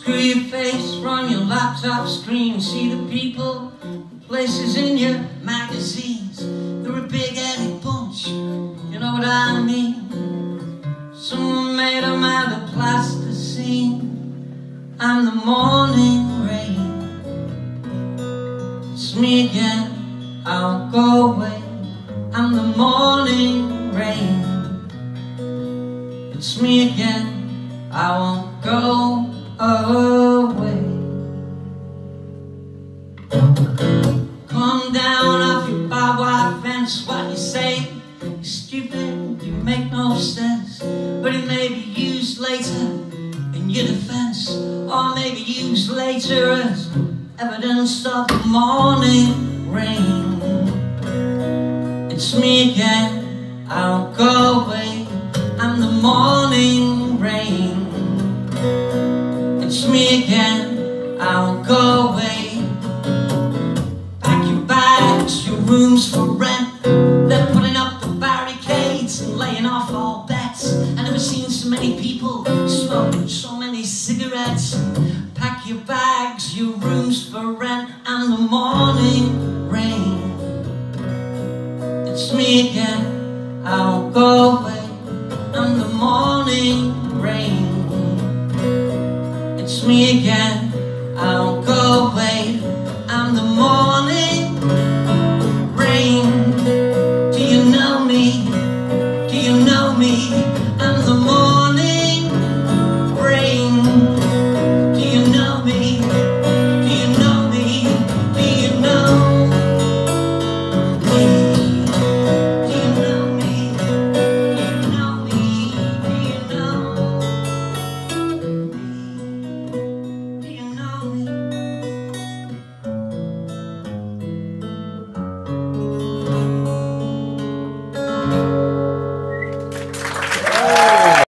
Screw your face, run your laptop screen. See the people, the places in your magazines. They're a big-headed bunch, you know what I mean? Someone made them out of plasticine. I'm the morning rain. It's me again, I won't go away. I'm the morning rain. It's me again, I won't go away. Come down off your barbed wire fence. What you say, you're stupid, you make no sense. But it may be used later in your defense, or maybe used later as evidence of the morning rain. It's me again, I won't go away. I'm the morning rain. It's me again, I won't go away. Pack your bags, your rooms for rent. They're putting up the barricades and laying off all bets. I've never seen so many people smoking so many cigarettes. Pack your bags, your rooms for rent, and the morning rain. It's me again, I won't go away.